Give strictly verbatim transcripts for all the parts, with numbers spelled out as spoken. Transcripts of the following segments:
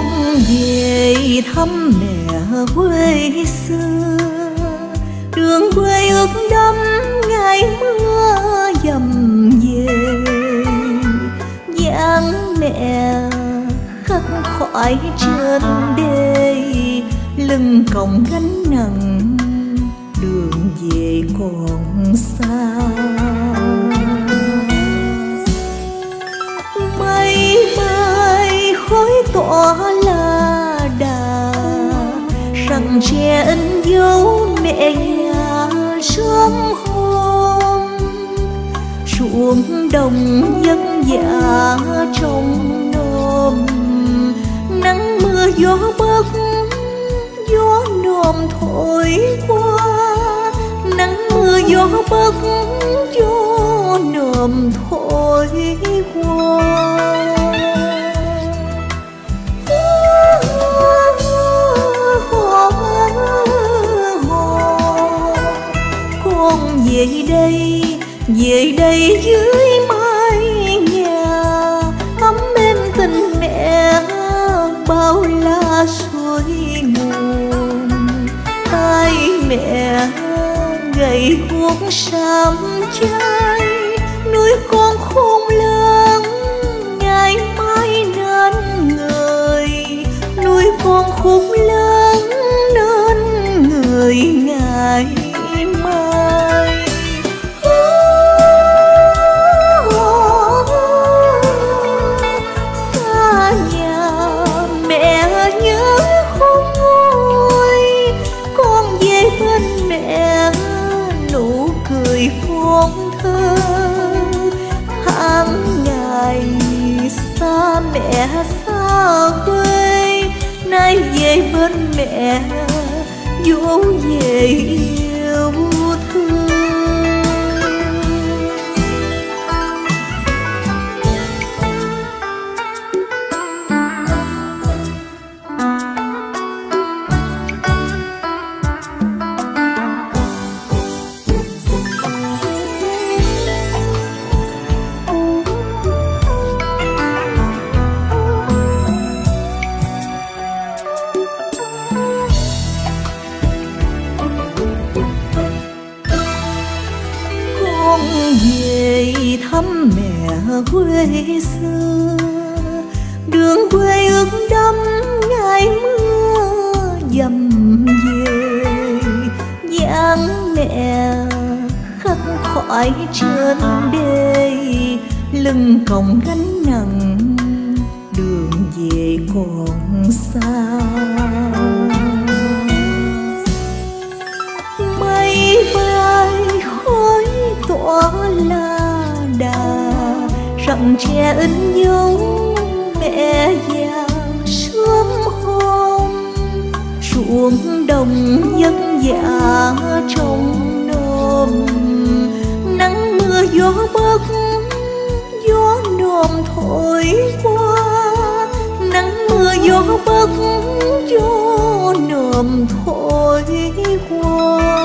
con về thăm mẹ quê xưa, đường quê ướt đẫm ngày mưa dầm về. Dáng mẹ khắc khoải trên đê, lưng còng gánh nặng đường về còn xa. Mây mai khói tỏa là đà, rặng tre in dấu mẹ già sớm hôm. Ruộng đồng dân dã trong nôm, nắng mưa gió bấc gió nôm thổi qua. Nắng mưa gió bấc gió nôm thổi qua. Con về đây, về đây dưới mái nhà, ấm êm tình mẹ bao la suối nguồn. Tay mẹ gầy guốc sám cháy, nuôi con khôn lớn ngày mai nên người. Nuôi con khôn lớn nên người ngày mai. Xa nhà mẹ nhớ không nguôi, con về bên mẹ nụ cười con thơ. Tháng ngày xa mẹ xa quê, nay về bên mẹ dỗ về yêu thương. Về thăm mẹ quê xưa, đường quê ướt đẫm ngày mưa dầm về. Dáng mẹ khắc khoải trên đê, lưng còng gánh nặng đường về còn xa. Mây bay khói tỏa là đà, rặng tre in dấu mẹ già sớm hôm. Ruộng đồng dân dã trong nôm, nắng mưa gió bấc gió nôm thổi qua. Nắng mưa gió bấc gió nôm thổi qua.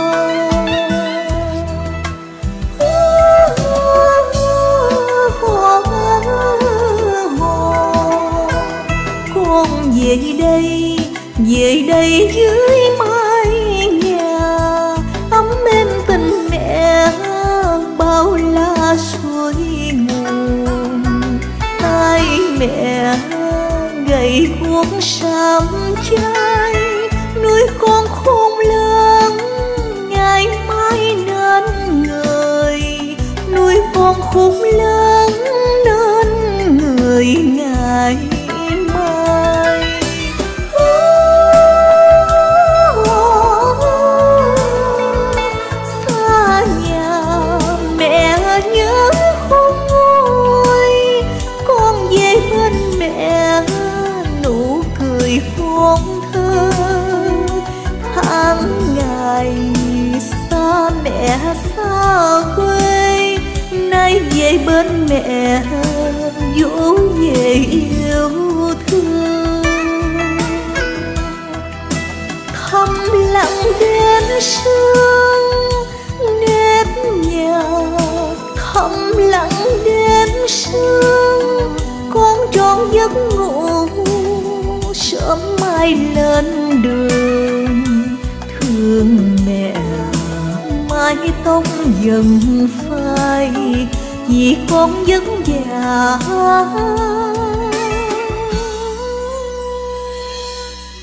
Con về đây, về đây dưới mái nhà, ấm êm tình mẹ bao la suối nguồn. Tay mẹ gầy guốc sám cháy, nuôi con khôn lớn ngày mai nên người. Nuôi con khôn lớn nên người ngày mai. Xa nhà mẹ nhớ không nguôi, con về bên mẹ nụ cười con thơ. Tháng ngày xa mẹ xa quê, nay về bên mẹ dỗ về yêu thương. Thầm lặng đến sương nếp nhà, thầm lặng đến sương con tròn giấc ngủ. lên đường thương mẹ, mái tóc dần phai vì con vẫn già.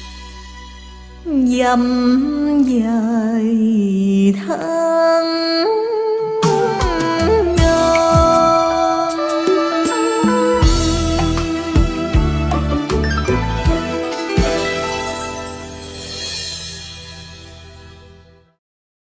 Dầm dài tháng